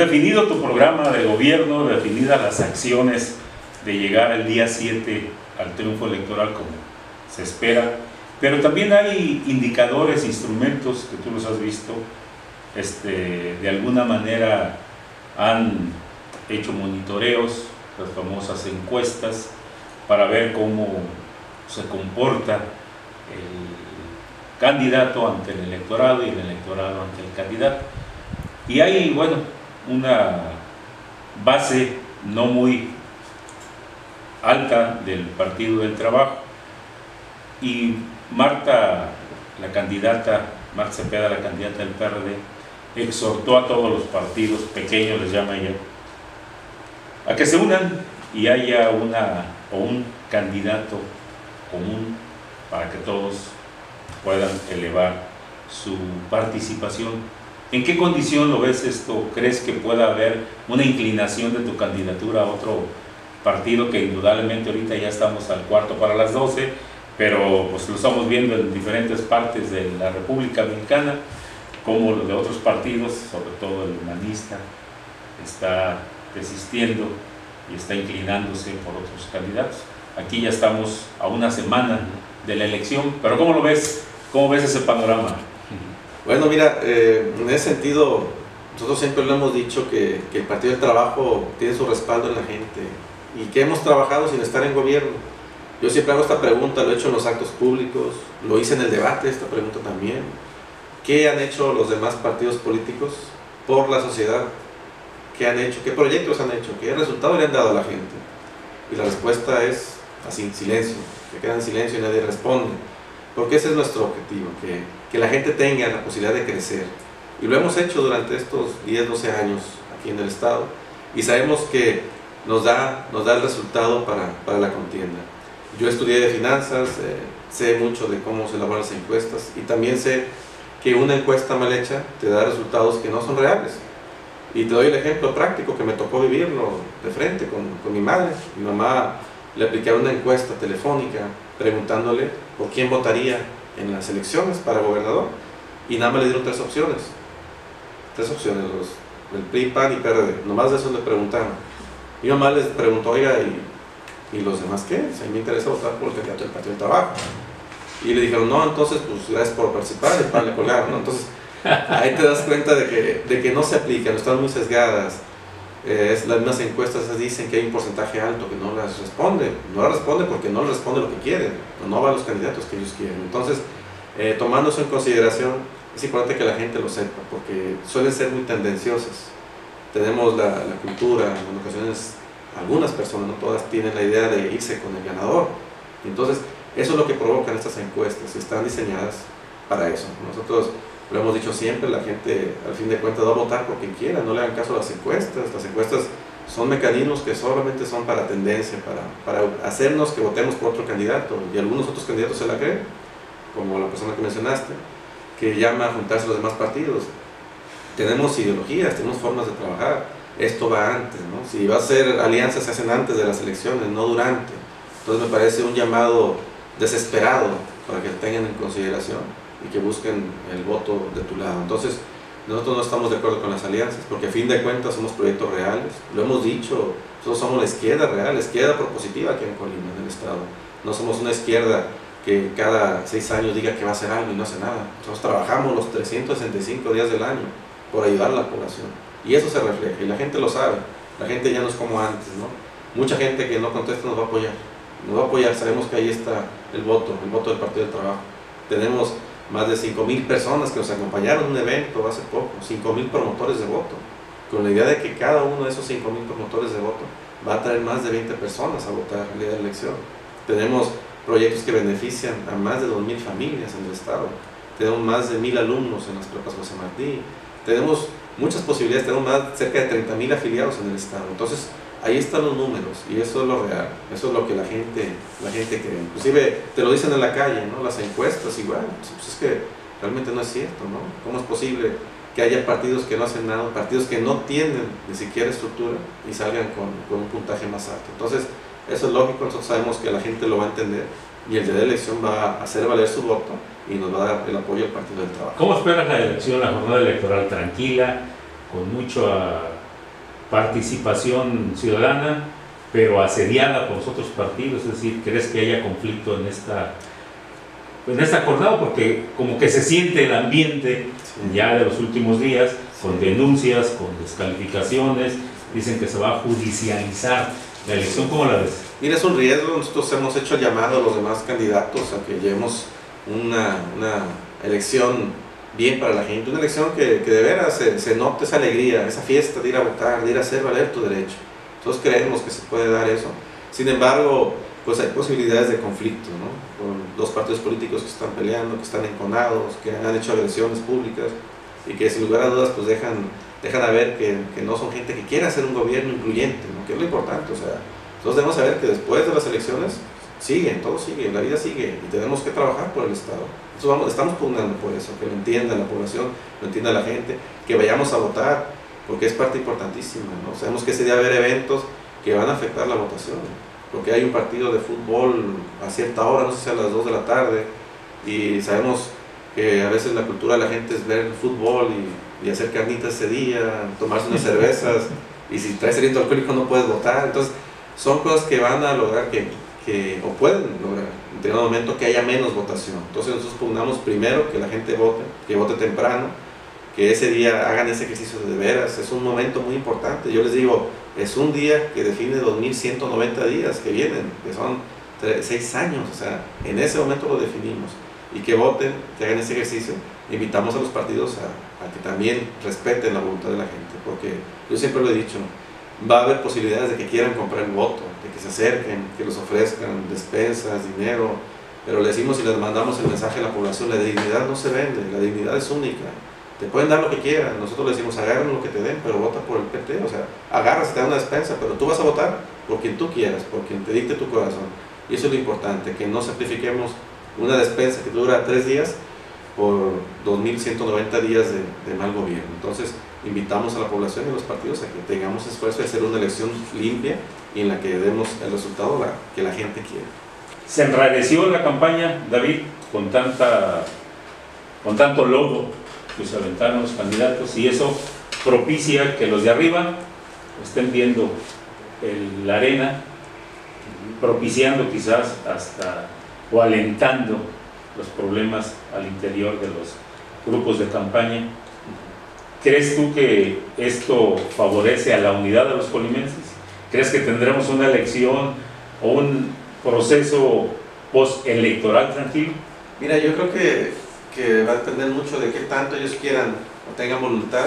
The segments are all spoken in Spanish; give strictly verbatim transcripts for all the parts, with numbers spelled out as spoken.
definido tu programa de gobierno, definidas las acciones de llegar el día siete al triunfo electoral como se espera, pero también hay indicadores, instrumentos que tú los has visto, este, de alguna manera han hecho monitoreos, las famosas encuestas, para ver cómo se comporta el candidato ante el electorado y el electorado ante el candidato. Y hay, bueno, una base no muy alta del Partido del Trabajo, y Marta, la candidata, Marta Cepeda, la candidata del P R D, exhortó a todos los partidos pequeños, les llama ella, a que se unan y haya una o un candidato común para que todos puedan elevar su participación. ¿En qué condición lo ves esto? ¿Crees que pueda haber una inclinación de tu candidatura a otro partido, que indudablemente ahorita ya estamos al cuarto para las doce, pero pues lo estamos viendo en diferentes partes de la República Mexicana, como los de otros partidos, sobre todo el humanista, está desistiendo y está inclinándose por otros candidatos? Aquí ya estamos a una semana de la elección, pero ¿cómo lo ves? ¿Cómo ves ese panorama? Bueno, mira, eh, en ese sentido, nosotros siempre lo hemos dicho que, que el Partido del Trabajo tiene su respaldo en la gente y que hemos trabajado sin estar en gobierno. Yo siempre hago esta pregunta, lo he hecho en los actos públicos, lo hice en el debate, esta pregunta también. ¿Qué han hecho los demás partidos políticos por la sociedad? ¿Qué han hecho? ¿Qué proyectos han hecho? ¿Qué resultado le han dado a la gente? Y la respuesta es así, silencio, que queda en silencio y nadie responde. Porque ese es nuestro objetivo, que, que la gente tenga la posibilidad de crecer. Y lo hemos hecho durante estos diez, doce años aquí en el Estado, y sabemos que nos da, nos da el resultado para, para la contienda. Yo estudié de finanzas, eh, sé mucho de cómo se elaboran las encuestas, y también sé que una encuesta mal hecha te da resultados que no son reales. Y te doy el ejemplo práctico que me tocó vivirlo de frente con, con mi madre. Mi mamá le apliqué una encuesta telefónica preguntándole por quién votaría en las elecciones para gobernador, y nada más le dieron tres opciones. Tres opciones, los, el P R I, P A N y P R D. Nomás de eso le preguntaron. Mi mamá les preguntó, oiga, ¿y, ¿y los demás qué? O sea, a mí me interesa votar por el candidato del Partido del Trabajo. Y le dijeron, no, entonces, pues gracias por participar, y para le colgaron, ¿no? Entonces, ahí te das cuenta de que, de que no se aplican, están muy sesgadas. Eh, es, las mismas encuestas dicen que hay un porcentaje alto que no las responde. No las responde porque no les responde lo que quieren, o no va a los candidatos que ellos quieren. Entonces, eh, tomando eso en consideración, es importante que la gente lo sepa, porque suelen ser muy tendenciosas. Tenemos la, la cultura, en ocasiones algunas personas, no todas, tienen la idea de irse con el ganador. Entonces, eso es lo que provocan estas encuestas, están diseñadas para eso. Nosotros lo hemos dicho siempre, la gente al fin de cuentas va a votar por quien quiera, no le hagan caso a las encuestas. Las encuestas son mecanismos que solamente son para tendencia, para, para hacernos que votemos por otro candidato, y algunos otros candidatos se la creen, como la persona que mencionaste, que llama a juntarse a los demás partidos. Tenemos ideologías, tenemos formas de trabajar, esto va antes, ¿no? Si va a ser alianzas, se hacen antes de las elecciones, no durante. Entonces me parece un llamado desesperado para que tengan en consideración y que busquen el voto de tu lado. Entonces, nosotros no estamos de acuerdo con las alianzas, porque a fin de cuentas somos proyectos reales, lo hemos dicho, nosotros somos la izquierda real, la izquierda propositiva aquí en Colima, en el Estado. No somos una izquierda que cada seis años diga que va a hacer algo y no hace nada. Nosotros trabajamos los trescientos sesenta y cinco días del año por ayudar a la población, y eso se refleja, y la gente lo sabe. La gente ya no es como antes, ¿no? Mucha gente que no contesta nos va a apoyar, nos va a apoyar, sabemos que ahí está el voto, el voto del Partido del Trabajo. Tenemos más de cinco mil personas que nos acompañaron en un evento hace poco, cinco mil promotores de voto, con la idea de que cada uno de esos cinco mil promotores de voto va a traer más de veinte personas a votar el día de la elección. Tenemos proyectos que benefician a más de dos mil familias en el Estado, tenemos más de mil alumnos en las prepas José Martí, tenemos muchas posibilidades, tenemos más, cerca de treinta mil afiliados en el Estado. Entonces, ahí están los números, y eso es lo real, eso es lo que la gente, la gente cree. Inclusive te lo dicen en la calle, ¿no? Las encuestas igual, pues es que realmente no es cierto, ¿no? ¿Cómo es posible que haya partidos que no hacen nada, partidos que no tienen ni siquiera estructura y salgan con, con un puntaje más alto? Entonces, eso es lógico, nosotros sabemos que la gente lo va a entender, y el día de la elección va a hacer valer su voto y nos va a dar el apoyo al Partido del Trabajo. ¿Cómo esperas la elección, la jornada electoral? ¿Tranquila, con mucha participación ciudadana, pero asediada por los otros partidos? Es decir, ¿crees que haya conflicto en esta, en esta jornada? Porque como que se siente el ambiente sí. ya de los últimos días, con denuncias, con descalificaciones, dicen que se va a judicializar la elección. ¿Cómo la ves? Mira, es un riesgo. Nosotros hemos hecho el llamado a los demás candidatos a que llevemos una, una elección bien para la gente, una elección que, que de veras se, se note esa alegría, esa fiesta de ir a votar, de ir a hacer valer tu derecho. Todos creemos que se puede dar eso. Sin embargo, pues hay posibilidades de conflicto, ¿no? Con dos partidos políticos que están peleando, que están enconados, que han hecho agresiones públicas y que sin lugar a dudas pues dejan, dejan a ver que, que no son gente que quiera hacer un gobierno incluyente, ¿no? Que es lo importante. O sea, nosotros debemos saber que después de las elecciones siguen, todo sigue, la vida sigue y tenemos que trabajar por el Estado. Entonces vamos, estamos pugnando por eso, que lo entienda la población, lo entienda la gente, que vayamos a votar, porque es parte importantísima, ¿no? Sabemos que ese día va a haber eventos que van a afectar la votación, porque hay un partido de fútbol a cierta hora, no sé si a las dos de la tarde, y sabemos que a veces la cultura de la gente es ver el fútbol y, y hacer carnitas ese día, tomarse unas cervezas, y si traes aliento alcohólico no puedes votar. Entonces son cosas que van a lograr que, que o pueden lograr en determinado momento que haya menos votación. Entonces nosotros pugnamos primero que la gente vote, que vote temprano, que ese día hagan ese ejercicio de veras. Es un momento muy importante. Yo les digo, es un día que define dos mil ciento noventa días que vienen, que son seis años. O sea, en ese momento lo definimos. Y que voten, que hagan ese ejercicio. Invitamos a los partidos a, a que también respeten la voluntad de la gente, porque yo siempre lo he dicho, va a haber posibilidades de que quieran comprar el voto, de que se acerquen, que los ofrezcan despensas, dinero, pero le decimos y les mandamos el mensaje a la población: la dignidad no se vende, la dignidad es única. Te pueden dar lo que quieran, nosotros le decimos agarren lo que te den, pero vota por el P T, o sea, agarra, se te da una despensa, pero tú vas a votar por quien tú quieras, por quien te dicte tu corazón. Y eso es lo importante, que no sacrifiquemos una despensa que dura tres días por dos mil ciento noventa días de, de mal gobierno. Entonces, invitamos a la población y a los partidos a que tengamos esfuerzo de hacer una elección limpia y en la que demos el resultado la, que la gente quiere. Se enrareció la campaña, David, con, tanta, con tanto logo que se aventaron los candidatos, y eso propicia que los de arriba estén viendo el, la arena, propiciando quizás hasta o alentando los problemas al interior de los grupos de campaña. ¿Crees tú que esto favorece a la unidad de los colimenses? ¿Crees que tendremos una elección o un proceso postelectoral tranquilo? Mira, yo creo que, que va a depender mucho de qué tanto ellos quieran o tengan voluntad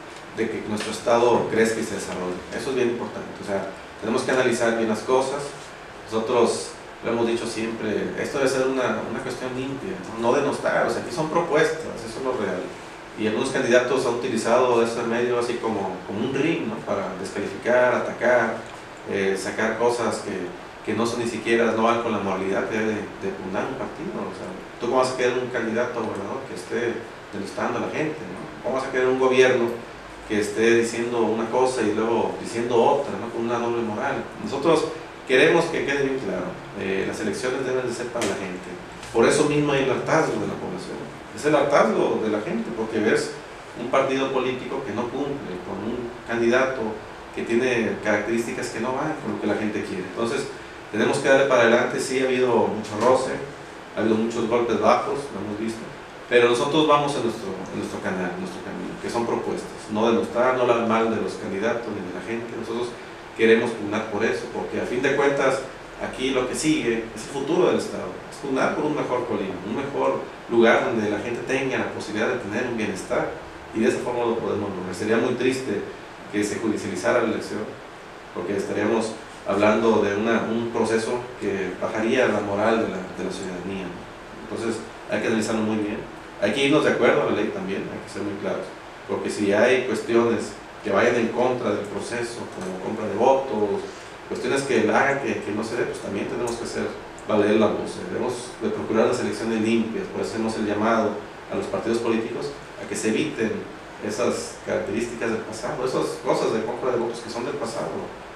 de que nuestro Estado crezca y se desarrolle. Eso es bien importante. O sea, tenemos que analizar bien las cosas. Nosotros lo hemos dicho siempre, esto debe ser una, una cuestión limpia, no denostar. O sea, aquí son propuestas, eso es lo real. Y algunos candidatos han utilizado ese medio así como, como un ring, ¿no? Para descalificar, atacar, eh, sacar cosas que, que no son ni siquiera, no van con la moralidad de, de fundar un partido. O sea, ¿tú cómo vas a querer un candidato a gobernador que esté denostando a la gente, ¿no? ¿Cómo vas a querer un gobierno que esté diciendo una cosa y luego diciendo otra, ¿no? Con una doble moral? Nosotros queremos que quede bien claro, eh, las elecciones deben de ser para la gente. Por eso mismo hay el hartazgo de la población. Es el hartazgo de la gente, porque ves un partido político que no cumple, con un candidato que tiene características que no van con lo que la gente quiere. Entonces, tenemos que darle para adelante. Sí, ha habido mucho roce, ha habido muchos golpes bajos, lo hemos visto, pero nosotros vamos en nuestro, en nuestro canal, en nuestro camino, que son propuestas, no denostar, no hablar mal de los candidatos ni de la gente. Nosotros queremos pugnar por eso, porque a fin de cuentas aquí lo que sigue es el futuro del Estado, es pugnar por un mejor Colima, un mejor lugar donde la gente tenga la posibilidad de tener un bienestar, y de esa forma lo podemos lograr. Sería muy triste que se judicializara la elección, porque estaríamos hablando de una, un proceso que bajaría la moral de la, de la ciudadanía. Entonces hay que analizarlo muy bien, hay que irnos de acuerdo a la ley también, hay que ser muy claros, porque si hay cuestiones que vayan en contra del proceso, como compra de votos, cuestiones que hagan que, que no se dé, pues también tenemos que hacer valer la voz. Debemos de procurar las elecciones limpias. Por eso hacemos el llamado a los partidos políticos a que se eviten esas características del pasado, esas cosas de compra de votos que son del pasado,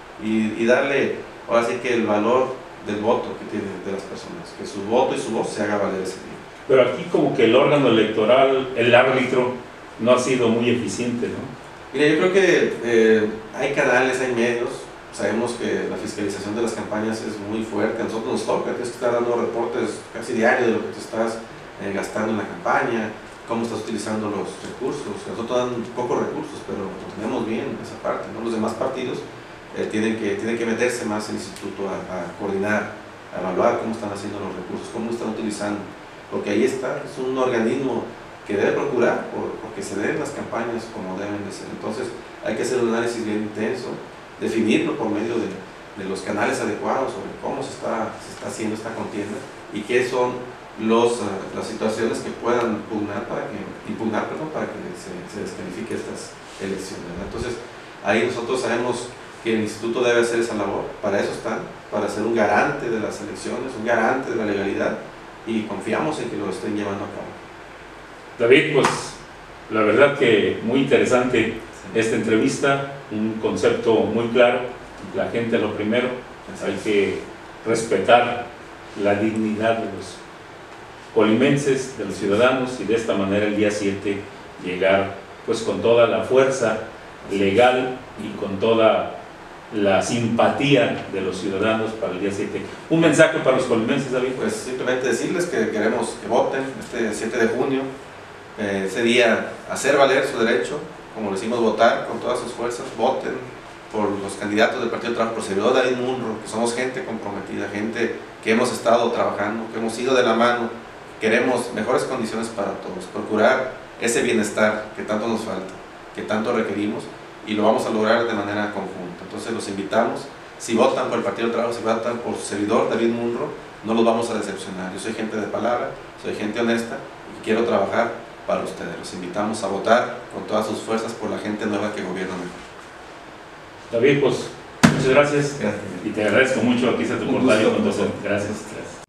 y, y darle, ahora sí que el valor del voto que tienen de las personas, que su voto y su voz se haga valer ese día. Pero aquí como que el órgano electoral, el árbitro, no ha sido muy eficiente, ¿no? Mira, yo creo que eh, hay canales, hay medios. Sabemos que la fiscalización de las campañas es muy fuerte. A nosotros nos toca, tienes que estar dando reportes casi diarios de lo que te estás eh, gastando en la campaña, cómo estás utilizando los recursos. A nosotros dan pocos recursos, pero lo tenemos bien esa parte, ¿no? Los demás partidos eh, tienen, que, tienen que meterse más en el instituto a, a coordinar, a evaluar cómo están haciendo los recursos, cómo están utilizando. Porque ahí está, es un organismo que debe procurar por, porque se den las campañas como deben de ser. Entonces hay que hacer un análisis bien intenso, definirlo por medio de, de los canales adecuados sobre cómo se está, se está haciendo esta contienda y qué son los, uh, las situaciones que puedan impugnar para que, impugnar, perdón, para que se, se descalifique estas elecciones, ¿verdad? Entonces ahí nosotros sabemos que el instituto debe hacer esa labor, para eso están, para ser un garante de las elecciones, un garante de la legalidad, y confiamos en que lo estén llevando a cabo. David, pues la verdad que muy interesante esta entrevista, un concepto muy claro, la gente lo primero, hay que respetar la dignidad de los colimenses, de los ciudadanos, y de esta manera el día siete llegar pues con toda la fuerza legal y con toda la simpatía de los ciudadanos para el día siete. Un mensaje para los colimenses, David. Pues simplemente decirles que queremos que voten este siete de junio, eh, ese día hacer valer su derecho, como decimos, votar con todas sus fuerzas, voten por los candidatos del Partido del Trabajo, por el servidor David Munro, que somos gente comprometida, gente que hemos estado trabajando, que hemos ido de la mano, queremos mejores condiciones para todos, procurar ese bienestar que tanto nos falta, que tanto requerimos, y lo vamos a lograr de manera conjunta. Entonces los invitamos, si votan por el Partido del Trabajo, si votan por su servidor David Munro, no los vamos a decepcionar. Yo soy gente de palabra, soy gente honesta y quiero trabajar para ustedes. Los invitamos a votar con todas sus fuerzas por la gente nueva que gobierna mejor. David, pues muchas gracias, Gracias. y te agradezco mucho. Aquí está tu portal. Gracias. Gracias.